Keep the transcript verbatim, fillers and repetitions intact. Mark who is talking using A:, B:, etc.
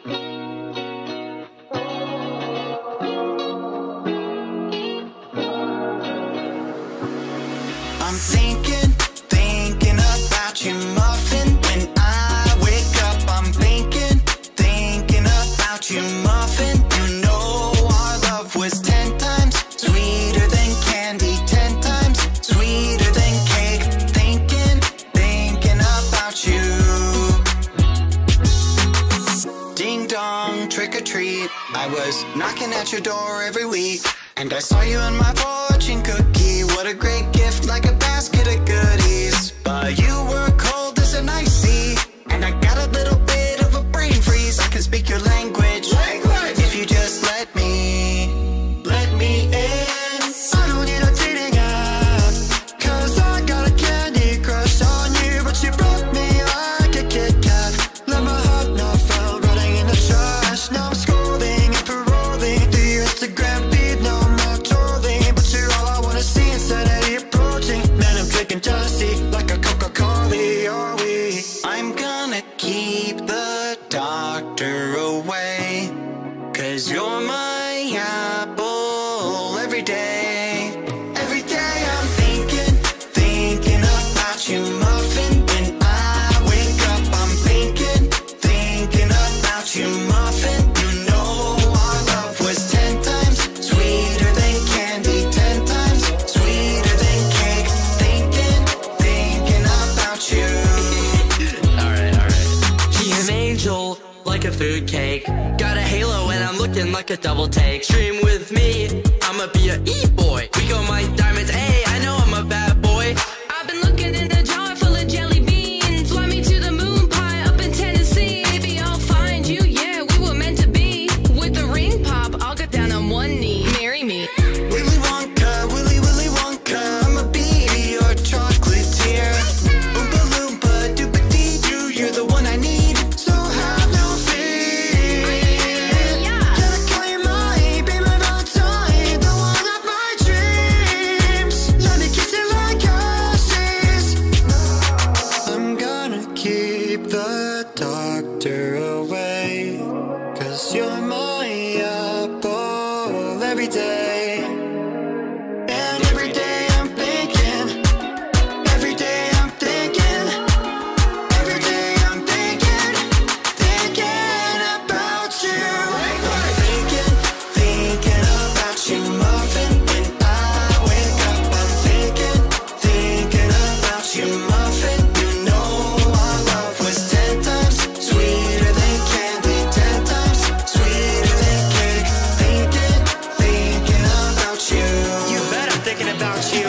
A: I'm thinking, thinking about you, muffin. When I wake up, I'm thinking, thinking about you, muffin. You know our love was ten times sweeter than candy, ten times sweeter than cake. Thinking, thinking about you. Ding dong, trick or treat. I was knocking at your door every week, and I saw you in my fortune cookie. What a great gift, like a basket of goodies. But you were cold as an ice sea, and I got a little bit of a brain freeze. I can speak your language, language. If you just let me, let me in. I don't need a dating app, cause I got a candy crush on you. But you broke me like a Kit Kat. Let my heart not fall, running in the trash. Now I'm scrolling and paroling through your Instagram feed. No more trolling, but you're all I wanna see. Insanity approaching, man, I'm drinking jealousy like a Coca-Cola, are we? I'm gonna keep the doctor away, cause you're my apple every day. Every day I'm thinking, thinking about you, muffin. When I wake up, I'm thinking, thinking about you, muffin. You know our love was ten times sweeter than candy, ten times sweeter than cake. Thinking, thinking about you.
B: Alright, alright. She's an angel, like a food cake. Got a halo and I'm looking like a double take. Stream with me, I'ma be a e-boy. We go my diamonds, ayy, I know I'm a bad boy.
C: I've been looking in a jar full of jelly beans. Fly me to the moon pie up in Tennessee. Maybe I'll find you, yeah, we were meant to be. With the ring pop, I'll get down on one knee. Marry me.
A: Willy Wonka, Willy Willy Wonka, I'ma be your chocolatier. Oompa Loompa, Doopa-Dee-Doo, you're the one I need, so have no fear. Gotta call you mine, be my Valentine, the one of my dreams. Let me kiss you like ashes. I'm gonna keep the doctor away, cause you're my apple every day. And every day I'm thinking, every day I'm thinking, every day I'm thinking, thinking about you. Thinking, thinking about you, muffin. When I wake up, I'm thinking, thinking about you, muffin. You know our love was ten times sweeter than candy, ten times sweeter than cake. Thinking, thinking about you. You bet I'm thinking about you.